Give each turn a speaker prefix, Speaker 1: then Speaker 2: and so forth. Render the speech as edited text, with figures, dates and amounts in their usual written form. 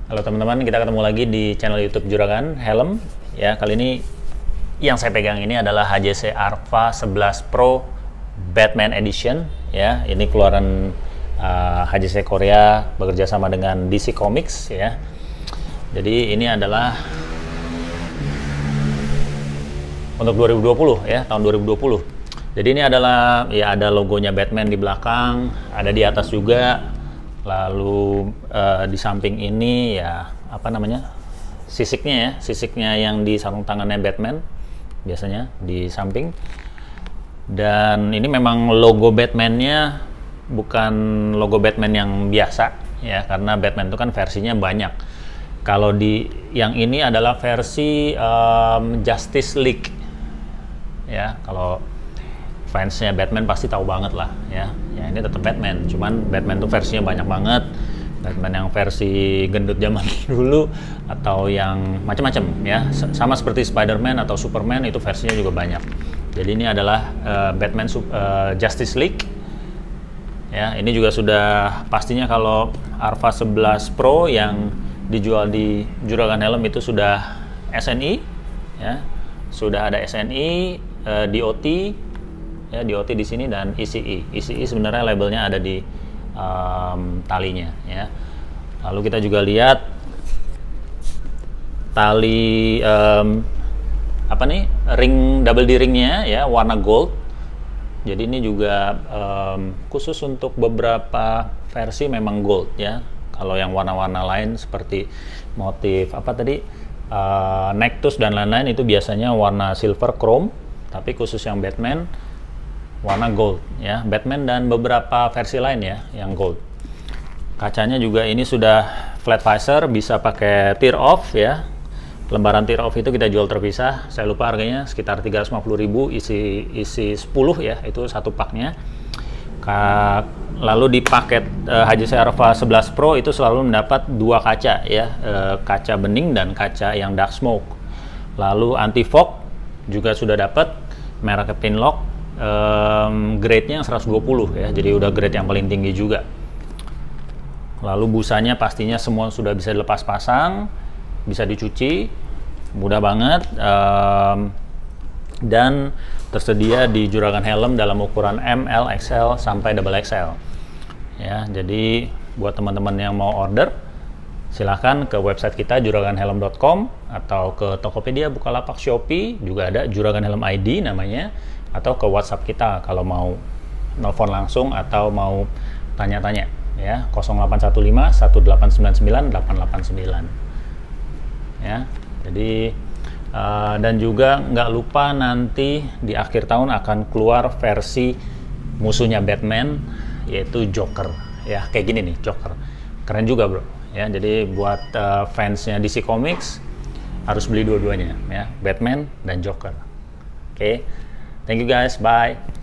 Speaker 1: Halo teman-teman, kita ketemu lagi di channel YouTube Juragan Helm. Ya, kali ini yang saya pegang ini adalah HJC Arva 11 Pro Batman Edition. Ya, ini keluaran HJC Korea bekerja sama dengan DC Comics. Ya, jadi ini adalah untuk 2020 ya, tahun 2020. Jadi ini adalah ya ada logonya Batman di belakang, ada di atas juga. Lalu di samping ini ya apa namanya sisiknya yang di sarung tangannya Batman biasanya di samping. Dan ini memang logo Batman-nya bukan logo Batman yang biasa ya, karena Batman itu kan versinya banyak. Kalau di yang ini adalah versi Justice League ya. Kalau fansnya Batman pasti tahu banget lah ya. Ya ini tetap Batman, cuman Batman tuh versinya banyak banget. Batman yang versi gendut zaman dulu atau yang macam-macam ya. Sama seperti Spider-Man atau Superman itu versinya juga banyak. Jadi ini adalah Batman Justice League. Ya, ini juga sudah pastinya kalau Arva 11 Pro yang dijual di Juragan Helm itu sudah SNI ya. Sudah ada SNI, DOT ya, DOT di sini dan ECE. ECE sebenarnya labelnya ada di talinya ya. Lalu kita juga lihat tali apa nih, ring double D-ringnya ya, warna gold. Jadi ini juga khusus untuk beberapa versi memang gold ya. Kalau yang warna-warna lain seperti motif apa tadi Nectus dan lain-lain itu biasanya warna silver chrome, tapi khusus yang Batman warna gold ya, Batman dan beberapa versi lain ya yang gold. Kacanya juga ini sudah flat visor, bisa pakai tear off ya. Lembaran tear off itu kita jual terpisah, saya lupa harganya, sekitar 350.000 isi 10 ya, itu satu paknya. Lalu di paket HJC Arva 11 Pro itu selalu mendapat dua kaca ya, kaca bening dan kaca yang dark smoke. Lalu anti fog juga sudah dapat, merek Pinlock. Grade-nya yang 120 ya, jadi udah grade yang paling tinggi juga. Lalu busanya pastinya semua sudah bisa dilepas pasang, bisa dicuci, mudah banget, dan tersedia di Juragan Helm dalam ukuran M, L, XL sampai double XL ya. Jadi buat teman-teman yang mau order silahkan ke website kita juraganhelm.com atau ke Tokopedia, Bukalapak, Shopee, juga ada Juragan Helm ID namanya, atau ke WhatsApp kita kalau mau nelfon langsung atau mau tanya-tanya ya, 0815 1899 889 ya. Jadi dan juga nggak lupa nanti di akhir tahun akan keluar versi musuhnya Batman, yaitu Joker ya, kayak gini nih, Joker keren juga bro ya. Jadi buat fansnya DC Comics harus beli dua-duanya ya, Batman dan Joker. Oke. Thank you guys, bye.